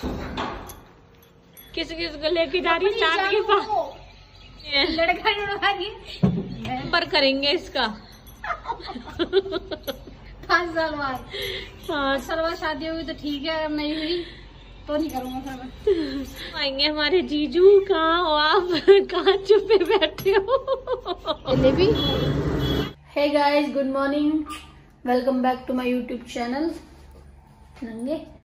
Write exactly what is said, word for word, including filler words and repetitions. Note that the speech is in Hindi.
किस किस को लेके जा रही चांद के पास? लड़का पर करेंगे इसका पाँच साल बाद। पाँच साल बाद शादी होगी तो ठीक है, नहीं हुई तो नहीं करूँगा फिर। आएंगे हमारे जीजू। कहाँ हो आप? कहाँ चुपे बैठे हो? Hey guys, good morning, welcome back to my YouTube channel नंगे।